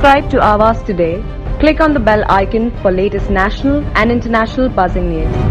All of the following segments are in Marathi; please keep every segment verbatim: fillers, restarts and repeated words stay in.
Subscribe to Awaaz today. Click on the bell icon for latest national and international buzzing news.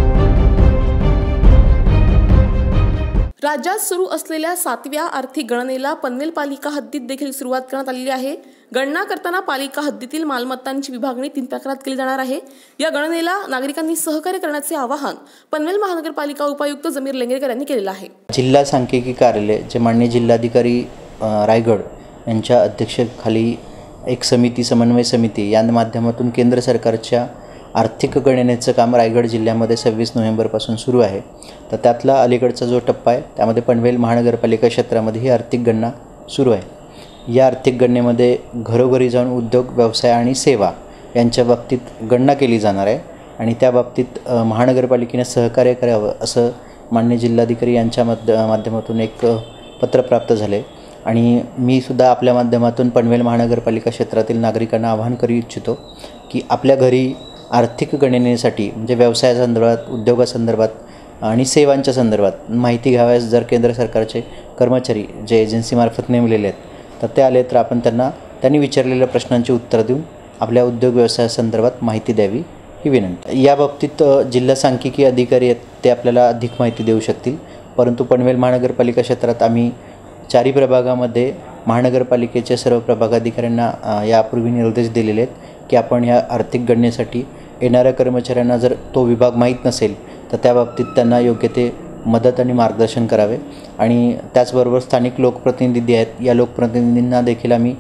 राज्यात सुरू असलेल्या सातव्या आर्थिक गणनेला पनवेल पालिका हद्दीत देखील सुरुवात करण्यात आलेली आहे। गणना करताना पालिका हद्दीतील मालमत्तांची विभागणी तीन प्रकारात केली जाणार आहे। या गणनेला नागरिकांनी सहकार्य करण्याचे आवाहन पनवेल महानगरपालिका उपायुक्त जमीर लेंगरेकर यांनी केलेले आहे। जिल्हा सांख्यिकी कार्यालय जे माननीय जिल्हाधिकारी रायगड यांच्या अध्यक्षतेखाली एक समिती समन्वय समिती या माध्यमातून केंद्र सरकारच्या आर्थिक गणनेचं काम रायगड जिल्ह्यामध्ये सव्वीस नोव्हेंबरपासून सुरू आहे। तर त्यातला अलीकडचा जो टप्पा आहे त्यामध्ये पनवेल महानगरपालिका क्षेत्रामध्ये ही आर्थिक गणना सुरू आहे। या आर्थिक गणनेमध्ये घरोघरी जाऊन उद्योग व्यवसाय आणि सेवा यांच्या बाबतीत गणना केली जाणार आहे आणि त्या बाबतीत महानगरपालिकेने सहकार्य करावं असं माननीय जिल्हाधिकारी यांच्या माध्यमातून एक पत्र प्राप्त झाले आणि मी सुद्धा आपल्या माध्यमातून पनवेल महानगरपालिका क्षेत्रातील नागरिकांना आवाहन करू इच्छितो की आपल्या घरी आर्थिक गणनेसाठी म्हणजे व्यवसायासंदर्भात उद्योगासंदर्भात आणि सेवांच्या संदर्भात माहिती घ्यावयास जर केंद्र सरकारचे कर्मचारी जे एजन्सीमार्फत नेमलेले आहेत तर ते आले तर आपण त्यांना त्यांनी विचारलेल्या प्रश्नांची उत्तर देऊन आपल्या उद्योग व्यवसायासंदर्भात माहिती द्यावी ही विनंती। या बाबतीत जिल्हा सांख्यिकी अधिकारी आहेत ते आपल्याला अधिक माहिती देऊ शकतील, परंतु पनवेल महानगरपालिका क्षेत्रात आम्ही चारी प्रभागामध्ये महानगरपालिकेच्या सर्व प्रभागाधिकाऱ्यांना यापूर्वी निर्देश दिलेले आहेत की आपण ह्या आर्थिक गणनेसाठी येणाऱ्या कर्मचाऱ्यांना जर तो विभाग माहीत नसेल तर त्या बाबतीत त्यांना योग्य ते मदत आणि मार्गदर्शन करावे आणि त्याचबरोबर स्थानिक लोकप्रतिनिधी आहेत या लोकप्रतिनिधींना देखील आम्ही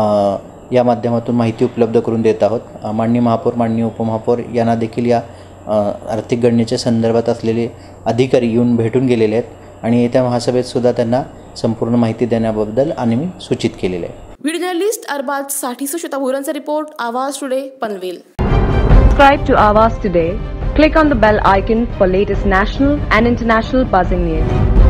या माध्यमातून माहिती उपलब्ध करून देत आहोत। माननीय महापौर माननीय उपमहापौर यांना देखील या आर्थिक गणनेच्या संदर्भात असलेले अधिकारी येऊन भेटून गेलेले आहेत आणि येत्या महासभेत सुद्धा त्यांना संपूर्ण माहिती देण्याबद्दल आणि मी सूचित केलेले आहे। व्हिडिओ जर्नलिस्ट अरबाज साठी सुश्रुता भोरांचा report, Awaaz today, Panvel. Subscribe to Awaaz today. Click on the bell icon for latest national and international buzzing news.